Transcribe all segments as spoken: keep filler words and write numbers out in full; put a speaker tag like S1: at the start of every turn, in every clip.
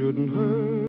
S1: shouldn't hurt.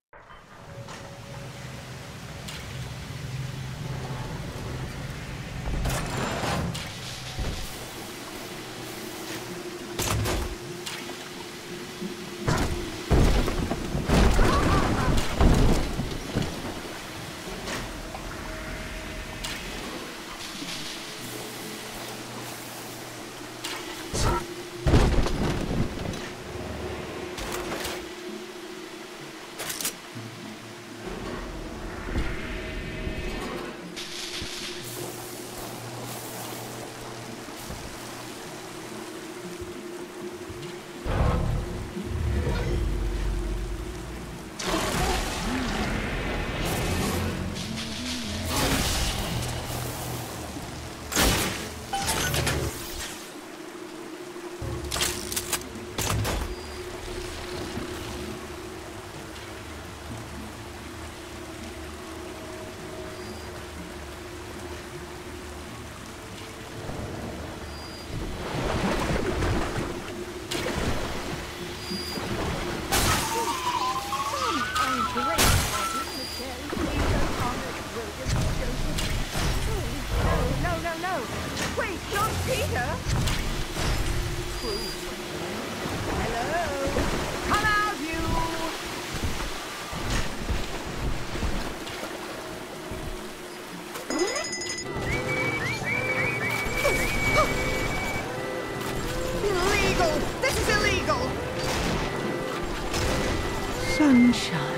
S2: Sunshine.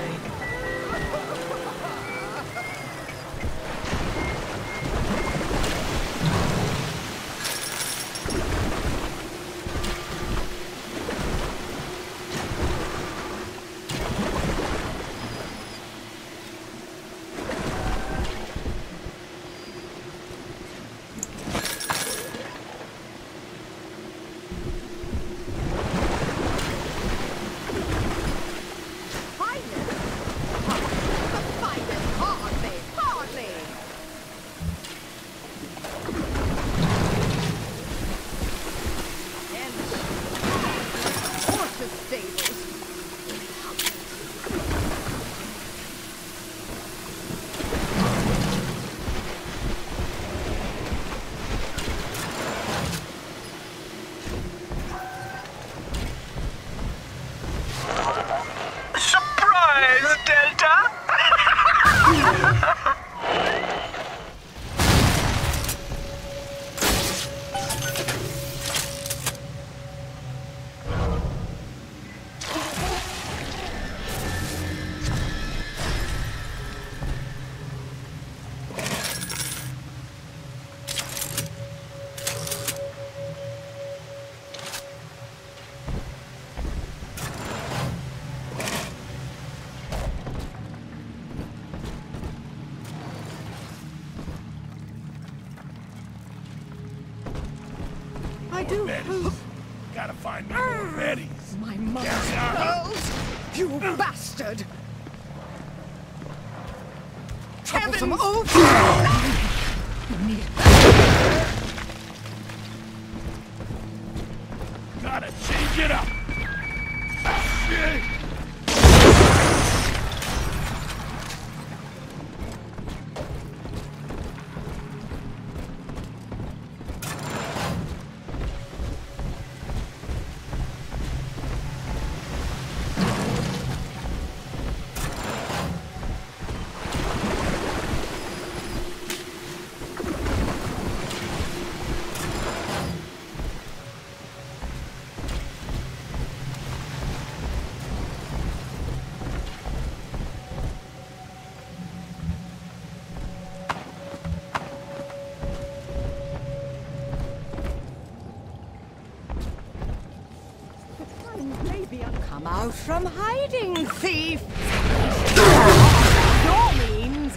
S2: I do hope.
S3: Gotta find me more Bettys.
S2: My mother's pearls! You bastard! Troublesome old...
S3: Gotta change it up. Shit.
S2: Come out from hiding, thief! Your means!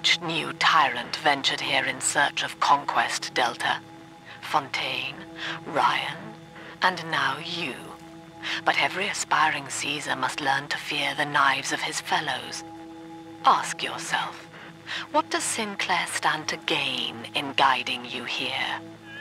S1: Each new tyrant ventured here in search of conquest, Delta. Fontaine, Ryan, and now you. But every aspiring Caesar must learn to fear the knives of his fellows. Ask yourself, what does Sinclair stand to gain in guiding you here?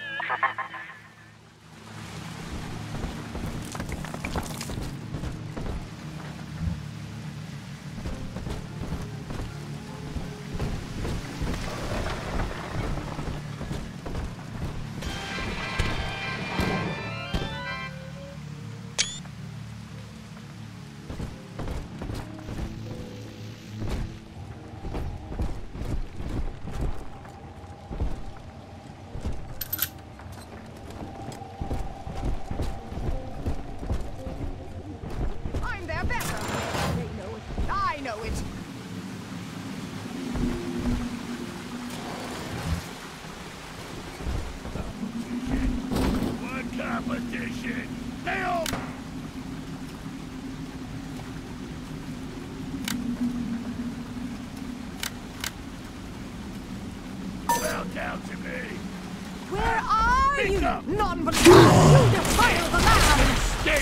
S3: Down to me.
S2: Where are
S3: Pick
S2: you?
S3: up.
S2: Non-believer! You defile the land!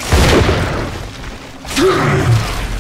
S3: Stay.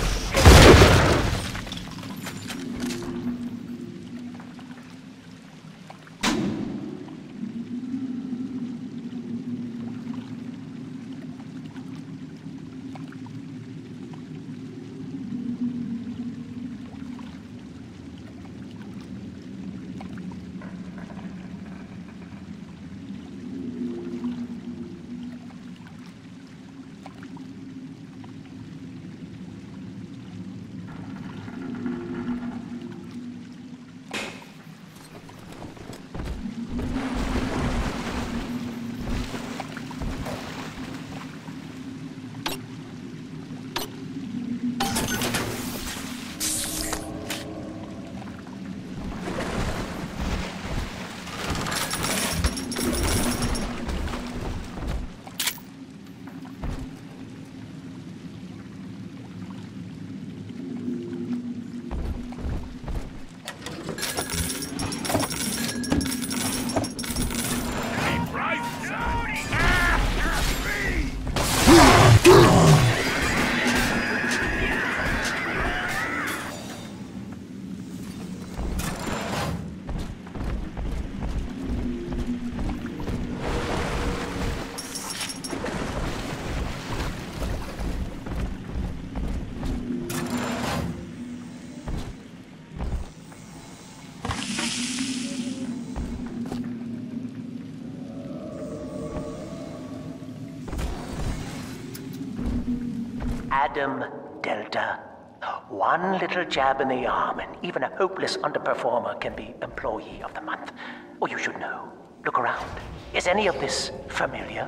S4: Adam Delta. One little jab in the arm, and even a hopeless underperformer can be Employee of the Month. Or you should know. Look around. Is any of this familiar?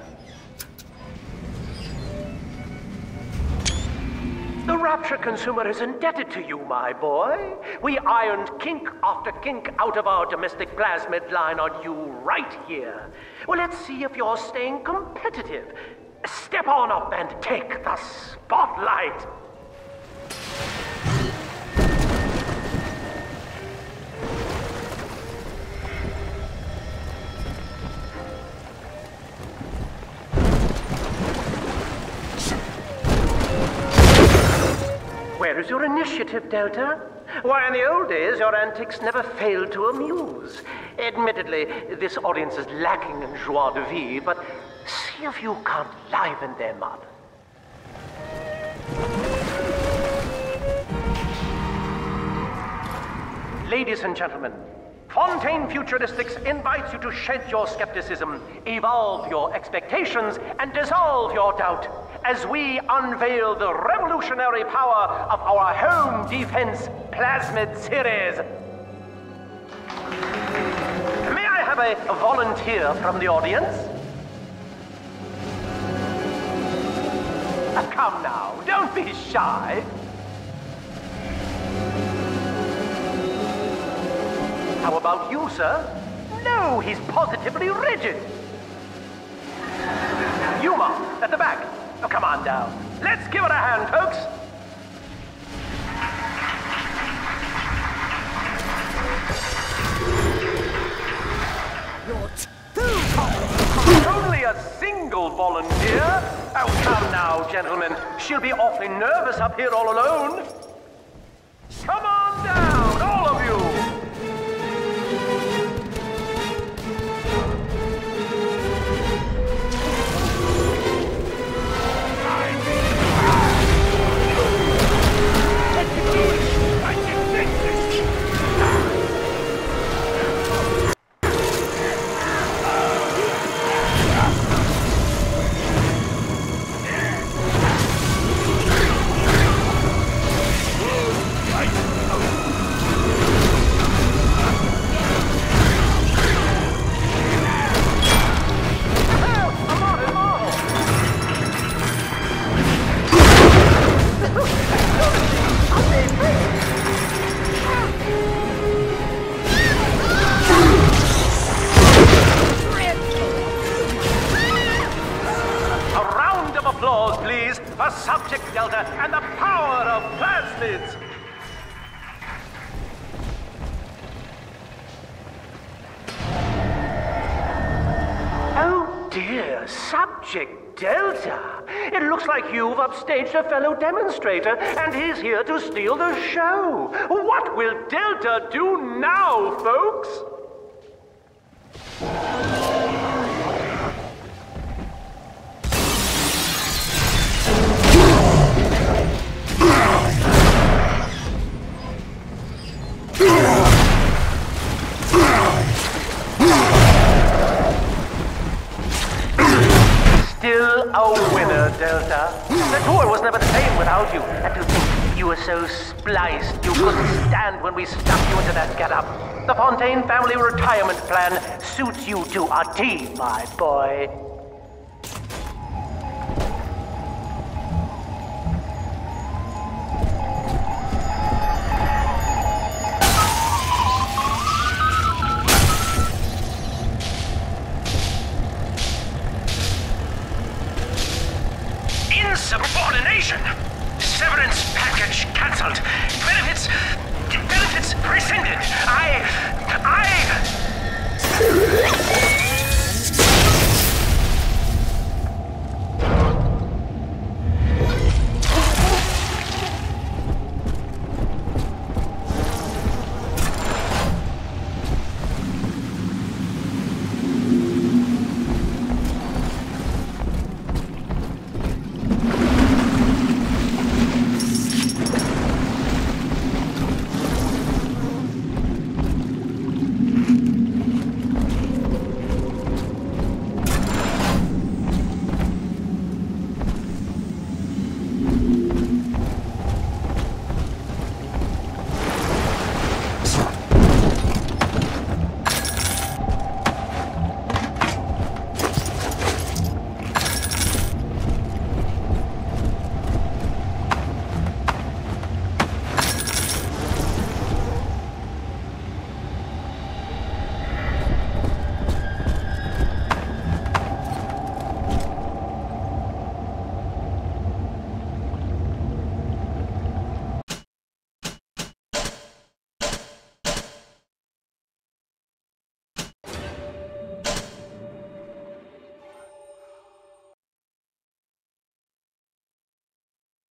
S4: The Rapture consumer is indebted to you, my boy. We ironed kink after kink out of our domestic plasmid line on you right here. Well, let's see if you're staying competitive. Step on up and take the spotlight. Where is your initiative, Delta? Why, in the old days, your antics never failed to amuse. Admittedly, this audience is lacking in joie de vivre, but see if you can't liven them up. Ladies and gentlemen, Fontaine Futuristics invites you to shed your skepticism, evolve your expectations, and dissolve your doubt as we unveil the revolutionary power of our home defense plasmid series. May I have a volunteer from the audience? Uh, come now, don't be shy. How about you, sir? No, he's positively rigid. Yuma, at the back. Oh, come on down. Let's give it a hand, folks. volunteer? Oh, come now, gentlemen. She'll be awfully nervous up here all alone. Come on down, all of you! Applause, please, for Subject Delta and the power of plasmids! Oh dear, Subject Delta! It looks like you've upstaged a fellow demonstrator, and he's here to steal the show! What will Delta do now, folks? Still a winner, Delta. The tour was never the same without you. And to think you were so spliced you couldn't stand when we stuffed you into that getup. The Fontaine family retirement plan suits you to a T, my boy. Insubordination!